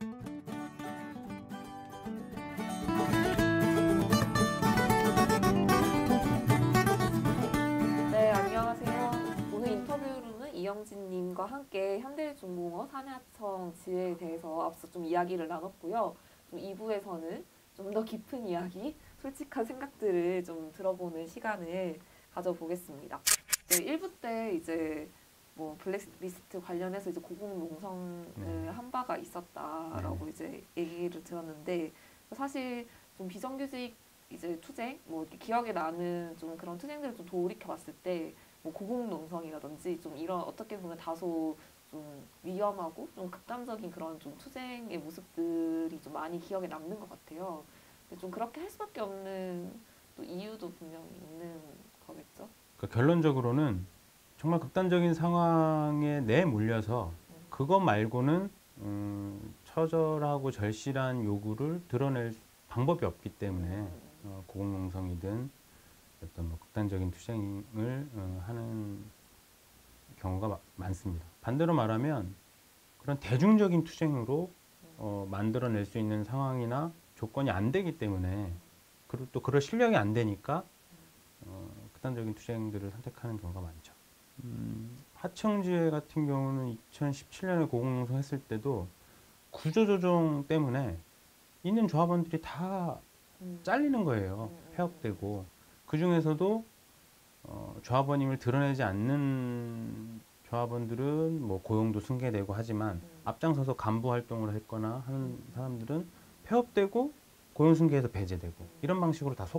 네, 안녕하세요. 오늘 인터뷰로는 이영진님과 함께 현대중공업 사내하청 지회에 대해서 앞서 좀 이야기를 나눴고요. 좀 2부에서는 좀 더 깊은 이야기, 솔직한 생각들을 좀 들어보는 시간을 가져보겠습니다. 네, 1부 때 이제 뭐 블랙리스트 관련해서 이제 고공 농성을 한 바가 있었다라고 이제 얘기를 들었는데, 사실 좀 비정규직 이제 투쟁, 뭐 이렇게 기억에 나는 좀 그런 투쟁들을 좀 돌이켜 봤을 때, 뭐 고공농성이라든지 좀 이런 어떻게 보면 다소 좀 위험하고 좀 극단적인 그런 좀 투쟁의 모습들이 좀 많이 기억에 남는 것 같아요. 근데 좀 그렇게 할 수밖에 없는 또 이유도 분명히 있는 거겠죠. 그러니까 결론적으로는 정말 극단적인 상황에 내몰려서 그것 말고는 처절하고 절실한 요구를 드러낼 방법이 없기 때문에 고공농성이든 어떤 뭐 극단적인 투쟁을 하는 경우가 많습니다. 반대로 말하면 그런 대중적인 투쟁으로 만들어낼 수 있는 상황이나 조건이 안 되기 때문에, 그리고 또 그럴 실력이 안 되니까 극단적인 투쟁들을 선택하는 경우가 많죠. 하청지회 같은 경우는 2017년에 고공농성 했을 때도 구조조정 때문에 있는 조합원들이 다 잘리는 거예요. 폐업되고. 그 중에서도 조합원임을 드러내지 않는 조합원들은 뭐 고용도 승계되고 하지만 앞장서서 간부 활동을 했거나 하는 사람들은 폐업되고 고용 승계에서 배제되고 이런 방식으로 다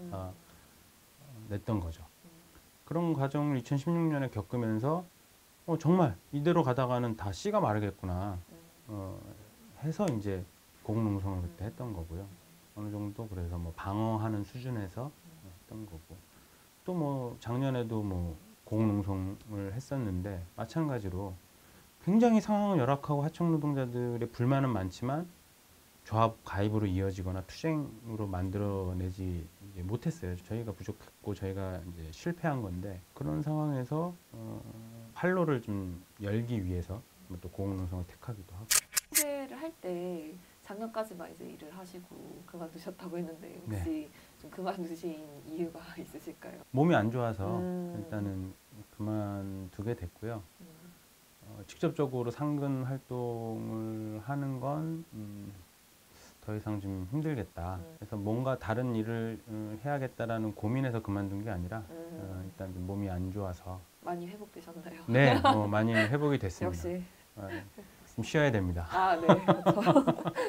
냈던 거죠. 그런 과정을 2016년에 겪으면서 정말 이대로 가다가는 다 씨가 마르겠구나 해서 이제 고공농성을 그때 했던 거고요. 어느 정도 그래서 뭐 방어하는 수준에서 했던 거고, 또 뭐 작년에도 뭐 고공농성을 했었는데 마찬가지로 굉장히 상황은 열악하고 하청 노동자들의 불만은 많지만 조합 가입으로 이어지거나 투쟁으로 만들어내지 못했어요. 저희가 부족했고 저희가 이제 실패한 건데, 그런 상황에서 활로를 좀 열기 위해서 또 고공농성을 택하기도 하고. 취재를 할 때 작년까지만 이제 일을 하시고 그만두셨다고 했는데, 혹시 네. 좀 그만두신 이유가 있으실까요? 몸이 안 좋아서 일단은 그만두게 됐고요. 직접적으로 상근 활동을 하는 건 더 이상 좀 힘들겠다. 그래서 뭔가 다른 일을 해야겠다라는 고민에서 그만둔 게 아니라 일단 좀 몸이 안 좋아서. 많이 회복되셨나요? 네, 많이 회복이 됐습니다. 역시. 좀 쉬어야 됩니다. 아, 네. 그렇죠.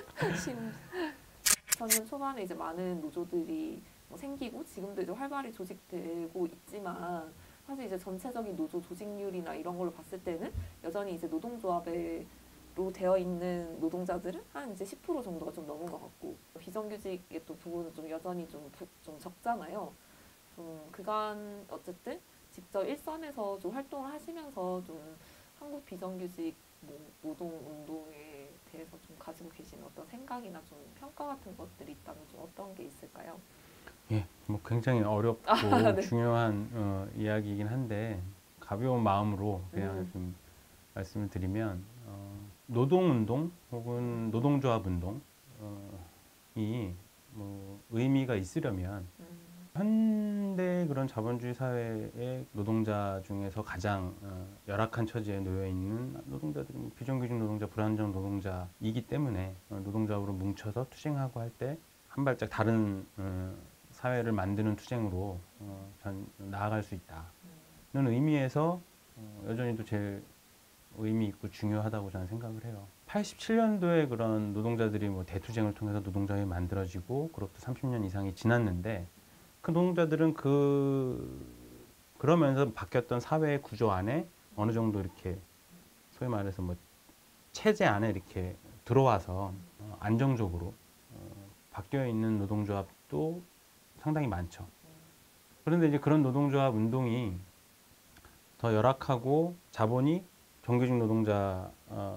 2000년 초반에 이제 많은 노조들이 뭐 생기고 지금도 이제 활발히 조직되고 있지만, 사실 이제 전체적인 노조 조직률이나 이런 걸로 봤을 때는 여전히 이제 노동조합으로 되어 있는 노동자들은 한 이제 10% 정도가 좀 넘은 것 같고, 비정규직의 또 부분은 좀 여전히 좀 적잖아요. 좀 그간 어쨌든 직접 일선에서 좀 활동을 하시면서 좀 한국 비정규직 뭐 노동 운동에 대해서 좀 가지고 계신 어떤 생각이나 좀 평가 같은 것들이 있다면 좀 어떤 게 있을까요? 예, 뭐 굉장히 어렵고 네. 중요한 이야기이긴 한데 가벼운 마음으로 그냥 좀 말씀을 드리면, 노동운동 혹은 노동조합 운동이 뭐 의미가 있으려면 현대 그런 자본주의 사회의 노동자 중에서 가장 열악한 처지에 놓여 있는 노동자들은 비정규직 노동자, 불안정 노동자이기 때문에 노동조합으로 뭉쳐서 투쟁하고 할 때 한 발짝 다른 사회를 만드는 투쟁으로 나아갈 수 있다는 의미에서 여전히도 제일 의미 있고 중요하다고 저는 생각을 해요. 87년도에 그런 노동자들이 뭐 대투쟁을 통해서 노동조합이 만들어지고 그로부터 30년 이상이 지났는데, 그 노동자들은 그러면서 바뀌었던 사회의 구조 안에 어느 정도 이렇게 소위 말해서 뭐 체제 안에 이렇게 들어와서 안정적으로 바뀌어 있는 노동조합도 상당히 많죠. 그런데 이제 그런 노동조합 운동이 더 열악하고 자본이 정규직 노동자에서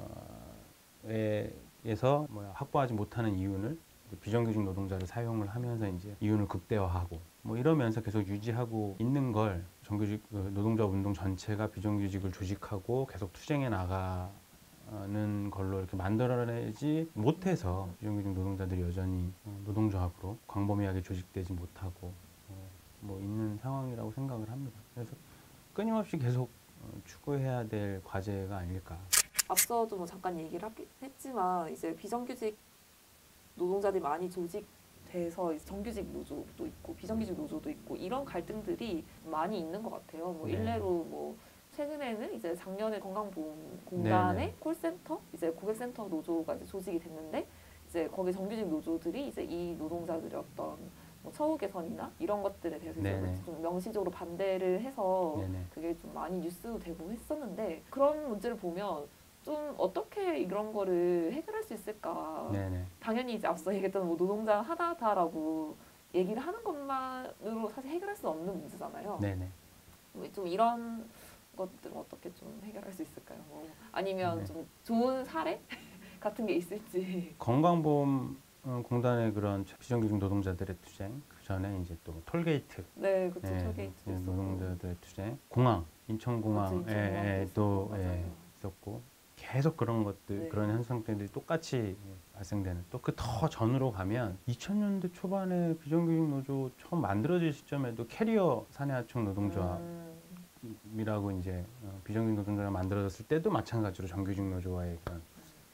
확보하지 못하는 이윤을 비정규직 노동자를 사용을 하면서 이제 이윤을 극대화하고 뭐 이러면서 계속 유지하고 있는 걸 정규직 노동조합 운동 전체가 비정규직을 조직하고 계속 투쟁해 나가는 노동조합이라는 걸로 이렇게 만들어내지 못해서 비정규직 노동자들이 여전히 노동조합으로 광범위하게 조직되지 못하고 뭐 있는 상황이라고 생각을 합니다. 그래서 끊임없이 계속 추구해야 될 과제가 아닐까. 앞서도 뭐 잠깐 얘기를 했지만 이제 비정규직 노동자들이 많이 조직돼서 이제 정규직 노조도 있고 비정규직 노조도 있고 이런 갈등들이 많이 있는 것 같아요. 뭐 네. 일례로 뭐 최근에는 이제 작년에 건강보험공단의 네네. 콜센터 이제 고객센터 노조가 이제 조직이 됐는데 이제 거기 정규직 노조들이 이제 이 노동자들의 어떤 뭐 처우 개선이나 이런 것들에 대해서 이제 네네. 좀 명시적으로 반대를 해서 네네. 그게 좀 많이 뉴스도 되고 했었는데 그런 문제를 보면 좀 어떻게 이런 거를 해결할 수 있을까? 네네. 당연히 이제 앞서 얘기했던 뭐 노동자 하나다라고 얘기를 하는 것만으로 사실 해결할 수 없는 문제잖아요. 네네. 좀 이런 것들은 어떻게 좀 해결할 수 있을까요? 뭐 아니면 네. 좀 좋은 사례 같은 게 있을지. 건강보험공단의 그런 비정규직 노동자들의 투쟁, 그 전에 이제 또 톨게이트, 네, 그쵸. 예, 톨게이트도 예, 있었고. 노동자들의 투쟁, 공항, 인천공항에 인천공항도 또 있었고, 맞아요. 있었고 계속 그런 것들, 네. 그런 현상들이 똑같이 발생되는. 또 그 더 전으로 가면 2000년대 초반에 비정규직 노조 처음 만들어질 시점에도 캐리어 사내하청 노동조합이라고 이제 비정규직 노동조가 만들어졌을 때도 마찬가지로 정규직 노조와의 그런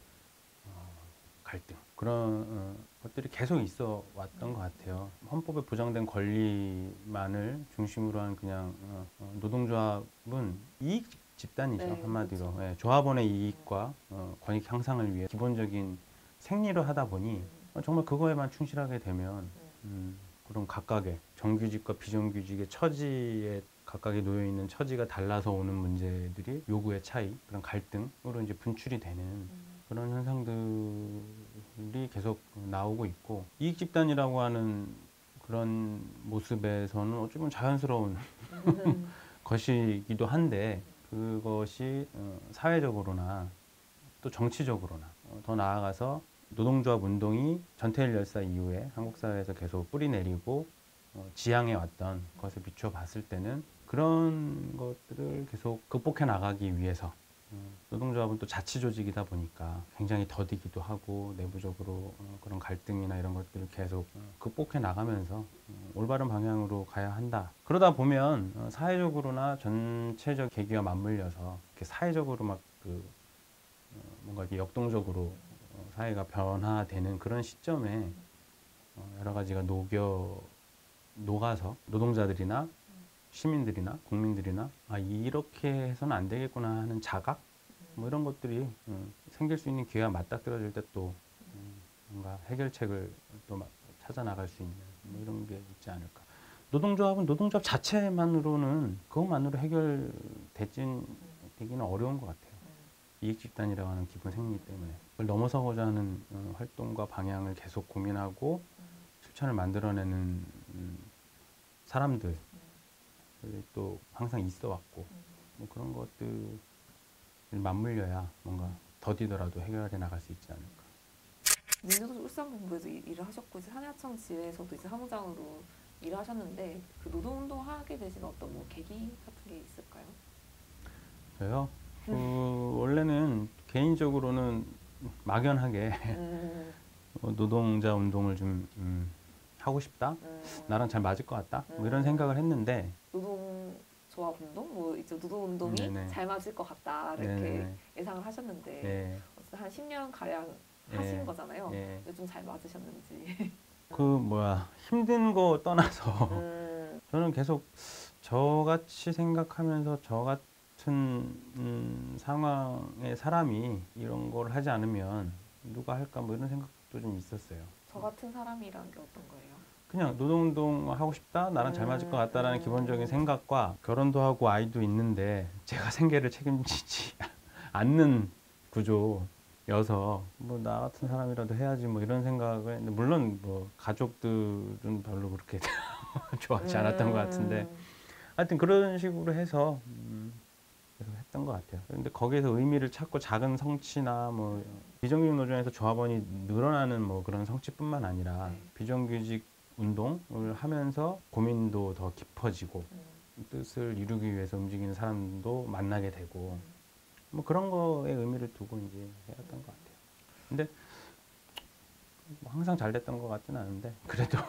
갈등 그런 것들이 계속 있어 왔던 것 같아요. 헌법에 보장된 권리만을 중심으로 한 그냥 노동조합은 이익 집단이죠. 네, 한마디로 그렇죠. 예, 조합원의 이익과 권익 향상을 위해 기본적인 생리를 하다 보니 정말 그거에만 충실하게 되면 그런 각각의 정규직과 비정규직의 처지에 각각에 놓여 있는 처지가 달라서 오는 문제들이 요구의 차이, 그런 갈등으로 이제 분출이 되는 그런 현상들이 계속 나오고 있고 이익 집단이라고 하는 그런 모습에서는 어쩌면 자연스러운 것이기도 한데 그것이 사회적으로나 또 정치적으로나 더 나아가서 노동조합 운동이 전태일 열사 이후에 한국 사회에서 계속 뿌리내리고 지향해 왔던 것에 비춰 봤을 때는 그런 것들을 계속 극복해 나가기 위해서 노동조합은 또 자치 조직이다 보니까 굉장히 더디기도 하고 내부적으로 그런 갈등이나 이런 것들을 계속 극복해 나가면서 올바른 방향으로 가야 한다. 그러다 보면 사회적으로나 전체적 계기와 맞물려서 이렇게 사회적으로 막 뭔가 이렇게 역동적으로 사회가 변화되는 그런 시점에 여러 가지가 녹아서 노동자들이나 시민들이나 국민들이나 이렇게 해서는 안 되겠구나 하는 자각 뭐 이런 것들이 생길 수 있는 기회가 맞닥뜨려질 때 또 뭔가 해결책을 또 찾아 나갈 수 있는 뭐 이런 게 있지 않을까. 노동조합은 노동조합 자체만으로는 그것만으로 해결되기는 어려운 것 같아요. 이익 집단이라고 하는 기본 생리 때문에 그걸 넘어서고자 하는 활동과 방향을 계속 고민하고 실천을 만들어내는 사람들 또 항상 있어 왔고 뭐 그런 것들을 맞물려야 뭔가 더디더라도 해결해 나갈 수 있지 않을까. 민주노총 울산본부에서 일을 하셨고 이제 사내하청 지회에서도 이제 사무장으로 일을 하셨는데 그 노동운동 하게 되신 어떤 뭐 계기 같은 게 있을까요? 저요? 원래는 개인적으로는 막연하게 노동자 운동을 좀 하고 싶다. 나랑 잘 맞을 것 같다. 뭐 이런 생각을 했는데 노동조합 운동, 뭐 이제 노동운동이 네네. 잘 맞을 것 같다 이렇게 네네. 예상을 하셨는데 네. 어쨌든 한 10년 가량 네. 하신 거잖아요. 네. 좀 잘 맞으셨는지. 힘든 거 떠나서 저는 계속 저같이 생각하면서 저 같은 상황의 사람이 이런 걸 하지 않으면 누가 할까 뭐 이런 생각도 좀 있었어요. 저 같은 사람이란 게 어떤 거예요? 그냥 노동운동 하고 싶다, 나랑 잘 맞을 것 같다라는 기본적인 생각과 결혼도 하고 아이도 있는데 제가 생계를 책임지지 않는 구조여서 뭐 나 같은 사람이라도 해야지 뭐 이런 생각을 했는데 물론 뭐 가족들은 별로 그렇게 좋아하지 않았던 것 같은데 하여튼 그런 식으로 해서 계속 했던 것 같아요. 근데 거기에서 의미를 찾고 작은 성취나 뭐 비정규직 노조에서 조합원이 늘어나는 뭐 그런 성취뿐만 아니라 비정규직 운동을 하면서 고민도 더 깊어지고 뜻을 이루기 위해서 움직이는 사람도 만나게 되고 뭐 그런 거에 의미를 두고 이제 해왔던 것 같아요. 근데 뭐 항상 잘 됐던 것 같지는 않은데 그래도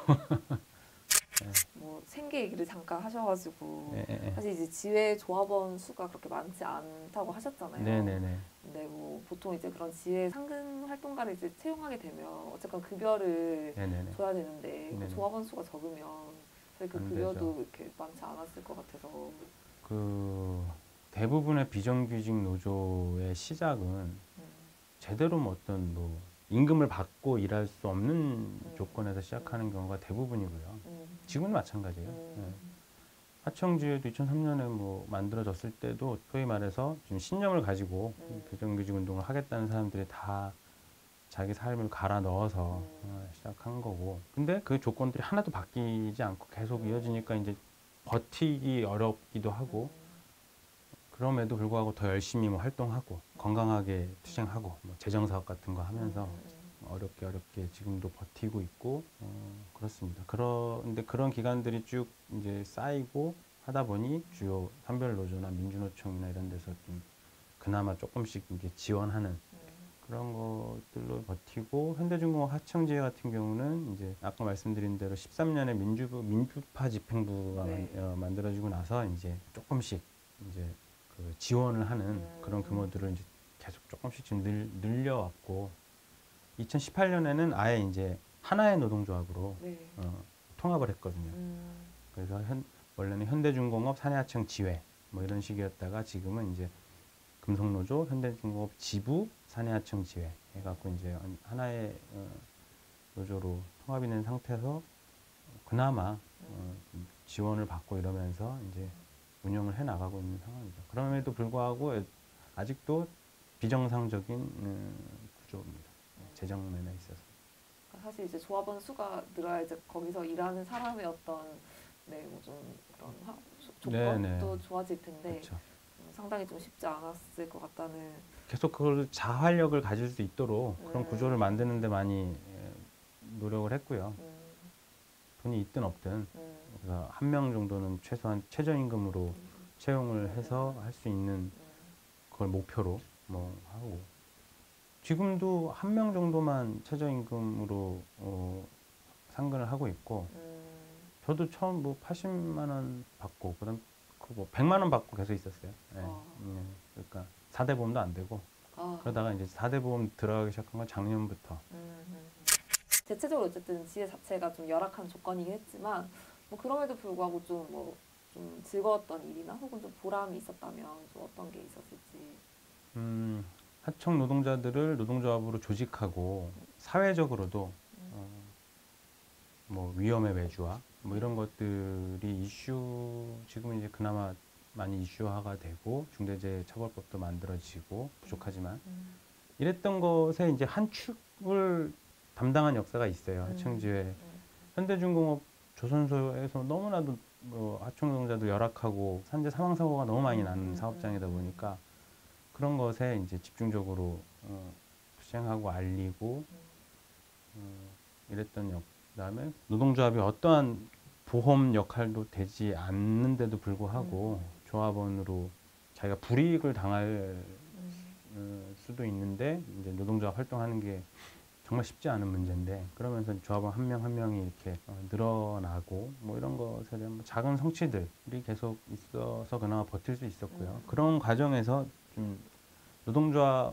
뭐 생계 얘기를 잠깐 하셔가지고 예, 예, 예. 사실 이제 지회 조합원 수가 그렇게 많지 않다고 하셨잖아요. 네네네. 근데 뭐 보통 이제 그런 지회 상근 활동가를 이제 채용하게 되면 어쨌건 급여를 네네네. 줘야 되는데 그 네네. 조합원 수가 적으면 사실 그 안 급여도 되죠. 이렇게 많지 않았을 것 같아서. 그 대부분의 비정규직 노조의 시작은 음, 제대로 뭐 어떤 뭐 임금을 받고 일할 수 없는 음, 조건에서 시작하는 경우가 대부분이고요. 음, 지금은 마찬가지예요. 예. 음, 하청지회도 2003년에 뭐 만들어졌을 때도 소위 말해서 좀 신념을 가지고 비정규직 운동을 하겠다는 사람들이 다 자기 삶을 갈아 넣어서 시작한 거고. 근데 그 조건들이 하나도 바뀌지 않고 계속 이어지니까 이제 버티기 어렵기도 하고, 그럼에도 불구하고 더 열심히 뭐 활동하고 건강하게 투쟁하고 뭐 재정 사업 같은 거 하면서 어렵게 지금도 버티고 있고 그렇습니다. 그런데 그런 기간들이 쭉 이제 쌓이고 하다 보니 주요 산별 노조나 민주노총이나 이런 데서 좀 그나마 조금씩 이제 지원하는 그런 것들로 버티고, 현대중공업 하청지회 같은 경우는 이제 아까 말씀드린 대로 13년에 민주파 집행부가 네. 만들어지고 나서 이제 조금씩 이제 그 지원을 하는 그런 규모들을 이제 계속 조금씩 지금 늘려왔고, 2018년에는 아예 이제 하나의 노동조합으로 네. 통합을 했거든요. 그래서 원래는 현대중공업 사내하청 지회 뭐 이런 식이었다가 지금은 이제 금속노조, 현대중공업 지부, 사내하청 지회 해갖고 이제 하나의 노조로 통합이 된 상태에서 그나마 좀 지원을 받고 이러면서 이제 운영을 해 나가고 있는 상황이죠. 그럼에도 불구하고 아직도 비정상적인 구조입니다. 재정 면에 있어서. 그러니까 사실 이제 조합원 수가 늘어야 이제 거기서 일하는 사람의 어떤 뭐 좀 그런 조건도 네네. 좋아질 텐데 그렇죠. 상당히 좀 쉽지 않았을 것 같다는. 계속 그걸 자활력을 가질 수 있도록 그런 구조를 만드는 데 많이 노력을 했고요. 돈이 있든 없든 그래서 한 명 정도는 최소한 최저임금으로 채용을 해서 할 수 있는 그걸 목표로 뭐 하고, 지금도 한 명 정도만 최저임금으로 상근을 하고 있고, 저도 처음 뭐 80만 원 받고 그다음 그뭐 100만 원 받고 계속 있었어요. 예. 예. 그러니까 4대 보험도 안 되고, 그러다가 이제 4대 보험 들어가기 시작한 건 작년부터. 대체적으로 어쨌든 지혜 자체가 좀 열악한 조건이긴 했지만 뭐 그럼에도 불구하고 좀 뭐 좀 즐거웠던 일이나 혹은 좀 보람이 있었다면 좀 어떤 게 있었을지. 하청 노동자들을 노동조합으로 조직하고 사회적으로도 뭐 위험의 외주화 뭐 이런 것들이 지금 이제 그나마 많이 이슈화가 되고 중대재해처벌법도 만들어지고 부족하지만 이랬던 것에 이제 한 축을 담당한 역사가 있어요. 하청지회. 현대중공업 조선소에서 너무나도 뭐 하청 노동자들 열악하고 산재 사망 사고가 너무 많이 나는 사업장이다 보니까 그런 것에 이제 집중적으로 투쟁하고 알리고 이랬던 그다음에 노동조합이 어떠한 보험 역할도 되지 않는데도 불구하고 조합원으로 자기가 불이익을 당할 수도 있는데 이제 노동조합 활동하는 게 정말 쉽지 않은 문제인데, 그러면서 조합원 한 명 한 명이 이렇게 늘어나고 뭐 이런 것에 대한 뭐 작은 성취들이 계속 있어서 그나마 버틸 수 있었고요. 그런 과정에서 좀 노동조합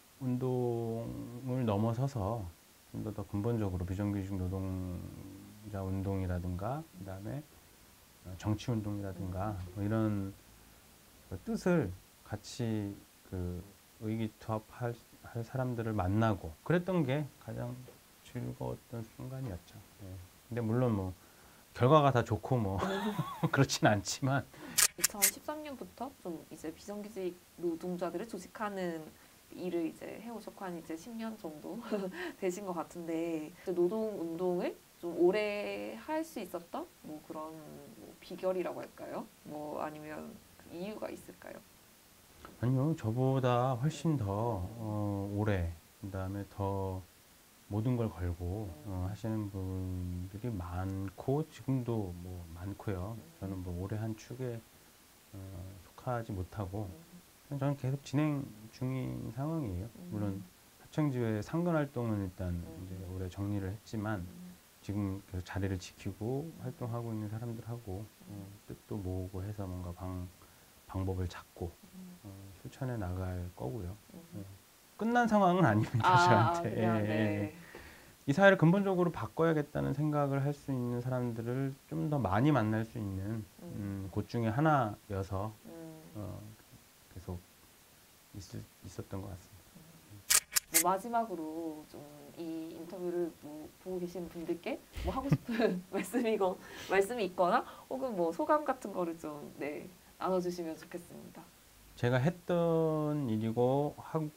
운동을 넘어서서 좀 더 근본적으로 비정규직 노동자 운동이라든가 그다음에 정치 운동이라든가 뭐 이런 그 뜻을 같이 그 의기투합할 사람들을 만나고 그랬던 게 가장 즐거웠던 순간이었죠. 네. 근데 물론 뭐 결과가 다 좋고 뭐 그렇진 않지만 2013년부터 좀 이제 비정규직 노동자들을 조직하는 일을 이제 해오셨고 한 이제 10년 정도 되신 것 같은데 노동 운동을 좀 오래 할 수 있었던 뭐 그런 뭐 비결이라고 할까요? 뭐 아니면 그 이유가 있을까요? 아니요, 저보다 훨씬 더 오래, 그다음에 더 모든 걸 걸고 하시는 분들이 많고 지금도 뭐 많고요. 저는 뭐 오래 한 축에 속하지 못하고 저는 계속 진행 중인 상황이에요. 물론 하청지회 상근 활동은 일단 이제 올해 정리를 했지만 지금 계속 자리를 지키고 활동하고 있는 사람들하고 뜻도 모으고 해서 뭔가 방법을 찾고 실천해 나갈 거고요. 끝난 상황은 아닙니다. 저한테. 그냥, 예, 네. 예. 이 사회를 근본적으로 바꿔야겠다는 생각을 할 수 있는 사람들을 좀 더 많이 만날 수 있는 곳 중에 하나여서 계속 있었던 것 같습니다. 뭐 마지막으로 좀 이 인터뷰를 뭐 보고 계신 분들께 뭐 하고 싶은 말씀이 있거나 혹은 뭐 소감 같은 거를 좀 네, 나눠주시면 좋겠습니다. 제가 했던 일이고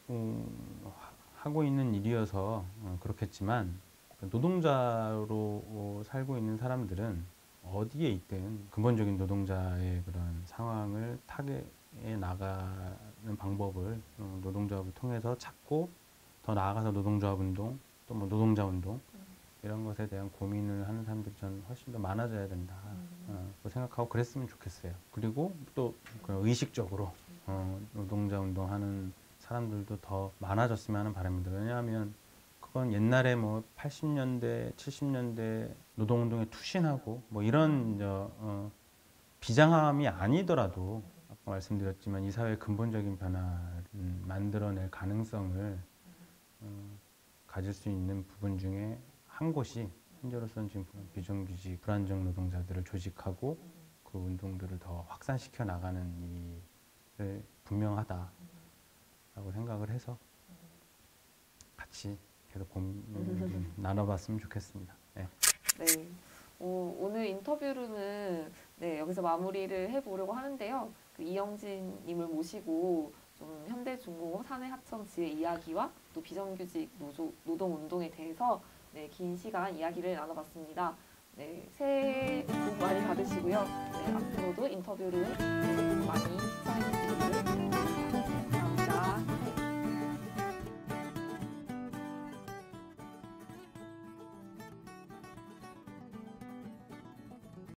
하고 있는 일이어서 그렇겠지만 노동자로 살고 있는 사람들은 어디에 있든 근본적인 노동자의 그런 상황을 타개해 나가는 방법을 노동조합을 통해서 찾고 더 나아가서 노동조합 운동 또 뭐 노동자 운동 이런 것에 대한 고민을 하는 사람들이 전 훨씬 더 많아져야 된다 생각하고 그랬으면 좋겠어요. 그리고 또 의식적으로 노동자 운동하는 사람들도 더 많아졌으면 하는 바람입니다. 왜냐하면 그건 옛날에 뭐 80년대, 70년대 노동운동에 투신하고 뭐 이런 비장함이 아니더라도 아까 말씀드렸지만 이 사회의 근본적인 변화를 만들어낼 가능성을 가질 수 있는 부분 중에 한 곳이 현재로서는 지금 비정규직, 불안정 노동자들을 조직하고 그 운동들을 더 확산시켜 나가는 일을 분명하다라고 생각을 해서 같이 계속 고민을 나눠봤으면 좋겠습니다. 네. 네. 오늘 인터뷰로는 네, 여기서 마무리를 해보려고 하는데요. 그 이영진님을 모시고 좀 현대중공업 사내하청 지혜 이야기와 또 비정규직 노동운동에 대해서 네, 긴 시간 이야기를 나눠봤습니다. 네, 새해 복 많이 받으시고요. 네, 앞으로도 인터뷰를